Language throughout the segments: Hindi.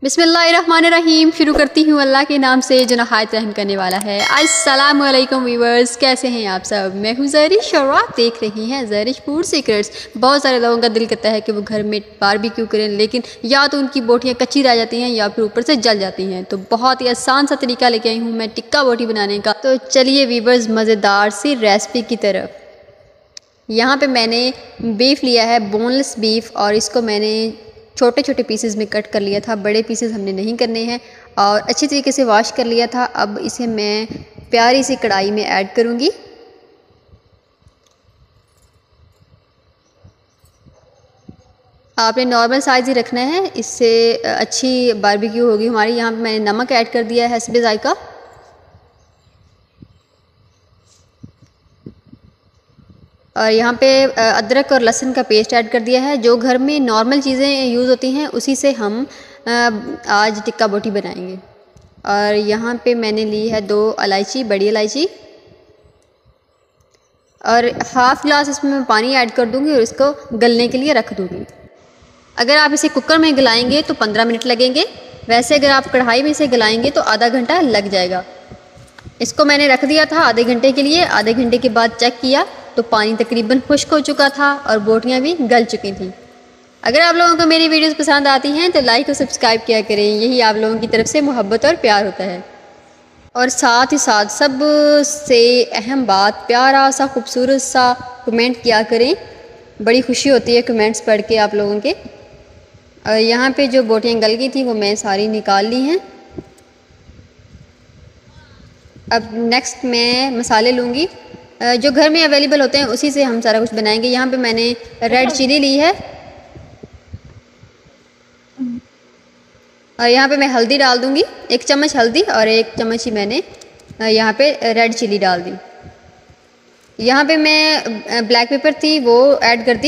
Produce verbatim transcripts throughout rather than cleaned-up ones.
बिस्मिल्लाहिर्रहमानिर्रहीम। शुरू करती हूँ अल्लाह के नाम से जो नहायत रहम करने वाला है। अस्सलाम वालेकुम व्यूअर्स, कैसे हैं आप सब। मैं हूँ ज़रिश और आप देख रही हैं ज़रिश फूड सीक्रेट्स। बहुत सारे लोगों का दिल करता है कि वो घर में बारबेक्यू करें, लेकिन या तो उनकी बोटियाँ कच्ची रह जाती हैं या फिर ऊपर से जल जाती हैं। तो बहुत ही आसान सा तरीका लेके आई हूँ मैं टिक्का बोटी बनाने का। तो चलिए व्यूअर्स, मज़ेदार सी रेसिपी की तरफ। यहाँ पे मैंने बीफ लिया है, बोनलेस बीफ, और इसको मैंने छोटे छोटे पीसेस में कट कर लिया था। बड़े पीसेस हमने नहीं करने हैं। और अच्छी तरीके से वॉश कर लिया था। अब इसे मैं प्यारी सी कढ़ाई में ऐड करूँगी। आपने नॉर्मल साइज़ ही रखना है, इससे अच्छी बारबेक्यू होगी हमारी। यहाँ पे मैंने नमक ऐड कर दिया है हस्बे ज़ायका। और यहाँ पे अदरक और लहसुन का पेस्ट ऐड कर दिया है। जो घर में नॉर्मल चीज़ें यूज़ होती हैं उसी से हम आज टिक्का बोटी बनाएंगे। और यहाँ पे मैंने ली है दो इलायची, बड़ी इलायची, और हाफ़ ग्लास इसमें मैं पानी ऐड कर दूँगी और इसको गलने के लिए रख दूँगी। अगर आप इसे कुकर में गलाएंगे तो पंद्रह मिनट लगेंगे। वैसे अगर आप कढ़ाई में इसे गलाएंगे तो आधा घंटा लग जाएगा। इसको मैंने रख दिया था आधे घंटे के लिए। आधे घंटे के बाद चेक किया तो पानी तकरीबन खुश्क हो चुका था और बोटियाँ भी गल चुकी थी। अगर आप लोगों को मेरी वीडियोस पसंद आती हैं तो लाइक और सब्सक्राइब किया करें। यही आप लोगों की तरफ से मोहब्बत और प्यार होता है। और साथ ही साथ सब से अहम बात, प्यारा सा खूबसूरत सा कमेंट किया करें। बड़ी खुशी होती है कमेंट्स पढ़ के आप लोगों के। और यहाँ पे जो बोटियाँ गल गई थी वो मैं सारी निकाल ली हैं। अब नेक्स्ट मैं मसाले लूँगी जो घर में अवेलेबल होते हैं, उसी से हम सारा कुछ बनाएंगे। यहाँ पे मैंने रेड चिली ली है और यहाँ पे मैं हल्दी डाल दूँगी, एक चम्मच हल्दी, और एक चम्मच ही मैंने यहाँ पे रेड चिली डाल दी। यहाँ पे मैं ब्लैक पेपर थी वो ऐड कर दी।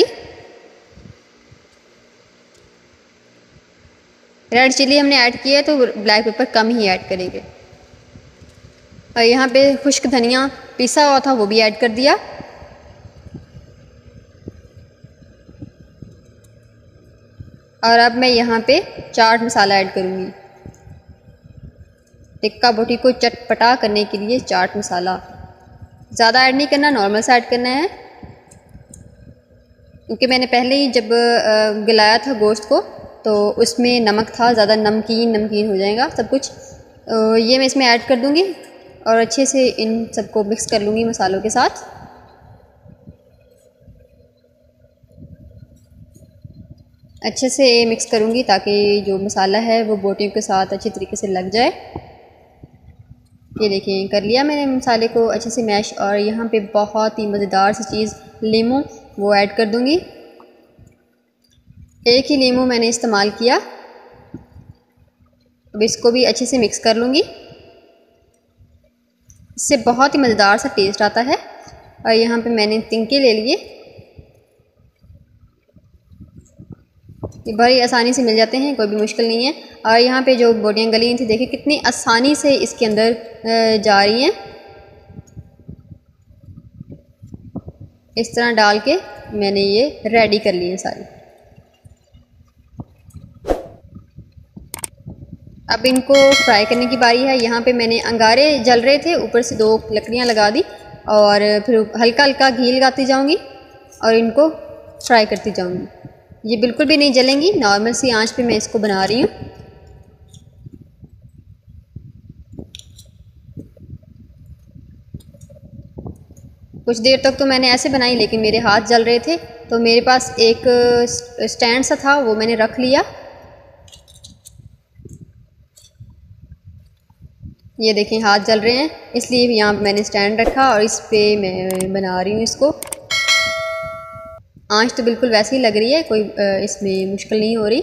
रेड चिली हमने ऐड किया है तो ब्लैक पेपर कम ही ऐड करेंगे। और यहाँ पे खुश्क धनिया पिसा हुआ था वो भी ऐड कर दिया। और अब मैं यहाँ पे चाट मसाला ऐड करूँगी। टिक्का बोटी को चटपटा करने के लिए चाट मसाला ज़्यादा ऐड नहीं करना, नॉर्मल सा ऐड करना है। क्योंकि मैंने पहले ही जब गलाया था गोश्त को तो उसमें नमक था, ज़्यादा नमकीन नमकीन हो जाएगा सब कुछ। ये मैं इसमें ऐड कर दूँगी और अच्छे से इन सबको मिक्स कर लूँगी मसालों के साथ। अच्छे से मिक्स करूँगी ताकि जो मसाला है वो बोटियों के साथ अच्छी तरीके से लग जाए। ये देखिए कर लिया मैंने मसाले को अच्छे से मैश। और यहाँ पे बहुत ही मज़ेदार सी चीज़ लीमू वो ऐड कर दूँगी। एक ही लीमू मैंने इस्तेमाल किया। अब इसको भी अच्छे से मिक्स कर लूँगी। इससे बहुत ही मज़ेदार सा टेस्ट आता है। और यहाँ पे मैंने तिनके ले लिए, ये बड़ी आसानी से मिल जाते हैं, कोई भी मुश्किल नहीं है। और यहाँ पे जो बोटियाँ गली थी देखिए कितनी आसानी से इसके अंदर जा रही हैं। इस तरह डाल के मैंने ये रेडी कर लिए सारी। अब इनको फ्राई करने की बारी है। यहाँ पे मैंने अंगारे जल रहे थे, ऊपर से दो लकड़ियाँ लगा दी और फिर हल्का हल्का घी लगाती जाऊँगी और इनको फ्राई करती जाऊँगी। ये बिल्कुल भी नहीं जलेंगी, नॉर्मल सी आंच पे मैं इसको बना रही हूँ। कुछ देर तक तो मैंने ऐसे बनाई, लेकिन मेरे हाथ जल रहे थे तो मेरे पास एक स्टैंड सा था वो मैंने रख लिया। ये देखें हाथ जल रहे हैं, इसलिए यहाँ मैंने स्टैंड रखा और इस पे मैं बना रही हूँ इसको। आंच तो बिल्कुल वैसे ही लग रही है, कोई इसमें मुश्किल नहीं हो रही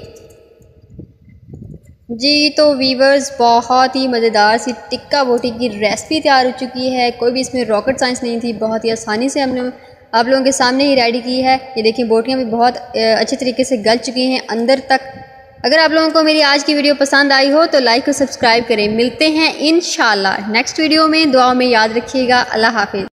जी। तो वीवर्स, बहुत ही मज़ेदार सी टिक्का बोटी की रेसिपी तैयार हो चुकी है। कोई भी इसमें रॉकेट साइंस नहीं थी, बहुत ही आसानी से हमने आप लोगों के सामने ही रेडी की है। ये देखिए बोटियाँ भी बहुत अच्छे तरीके से गल चुकी हैं अंदर तक। अगर आप लोगों को मेरी आज की वीडियो पसंद आई हो तो लाइक और सब्सक्राइब करें। मिलते हैं इंशाल्लाह नेक्स्ट वीडियो में। दुआओं में याद रखिएगा। अल्लाह हाफिज़।